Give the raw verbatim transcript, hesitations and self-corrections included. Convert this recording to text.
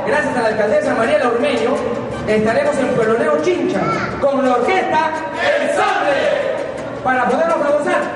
gracias a la alcaldesa Mariela Ormeño, estaremos en Pueblo Nuevo Chincha con la orquesta El Sable para podernos gozar.